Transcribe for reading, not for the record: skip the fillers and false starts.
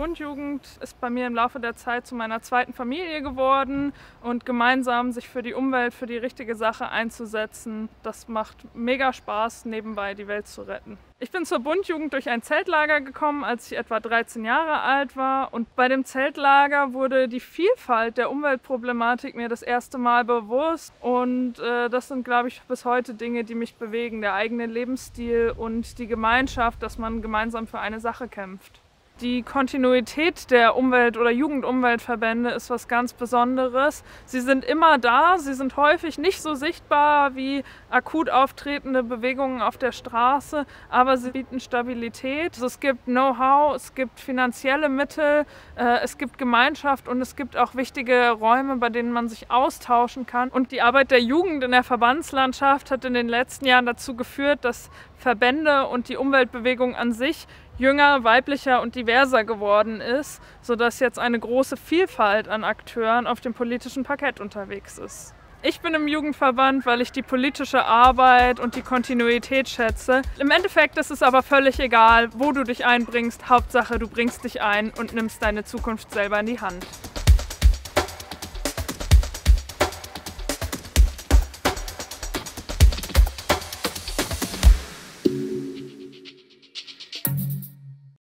Bund-Jugend ist bei mir im Laufe der Zeit zu meiner zweiten Familie geworden und gemeinsam sich für die Umwelt, für die richtige Sache einzusetzen, das macht mega Spaß, nebenbei die Welt zu retten. Ich bin zur Bund-Jugend durch ein Zeltlager gekommen, als ich etwa 13 Jahre alt war, und bei dem Zeltlager wurde die Vielfalt der Umweltproblematik mir das erste Mal bewusst, und das sind, glaube ich, bis heute Dinge, die mich bewegen, der eigene Lebensstil und die Gemeinschaft, dass man gemeinsam für eine Sache kämpft. Die Kontinuität der Umwelt- oder Jugendumweltverbände ist was ganz Besonderes. Sie sind immer da, sie sind häufig nicht so sichtbar wie akut auftretende Bewegungen auf der Straße, aber sie bieten Stabilität. Es gibt Know-how, es gibt finanzielle Mittel, es gibt Gemeinschaft und es gibt auch wichtige Räume, bei denen man sich austauschen kann. Und die Arbeit der Jugend in der Verbandslandschaft hat in den letzten Jahren dazu geführt, dass Verbände und die Umweltbewegung an sich jünger, weiblicher und diverser geworden ist, sodass jetzt eine große Vielfalt an Akteuren auf dem politischen Parkett unterwegs ist. Ich bin im Jugendverband, weil ich die politische Arbeit und die Kontinuität schätze. Im Endeffekt ist es aber völlig egal, wo du dich einbringst. Hauptsache, du bringst dich ein und nimmst deine Zukunft selber in die Hand.